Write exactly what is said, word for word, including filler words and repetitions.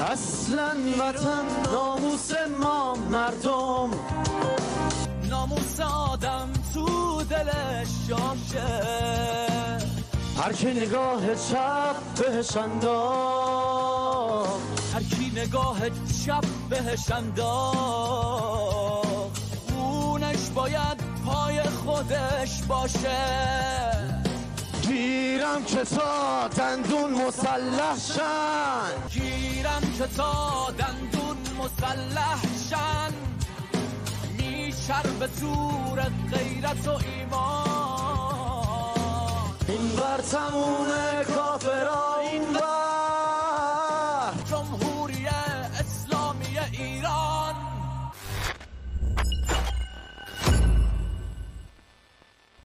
اصلا وطن ناموس ما مردم، ناموس آدم تو دلش جاشه، هر کی نگاه چپ بهش انداخت، هر کی نگاه چپ بهش انداخت، خونش باید پای خودش باشه. گیرم که تا دندون مسلح شن، گیرم که تا دندون مسلح شن، میچر به زور غیرت و ایمان. این بر تموم کافران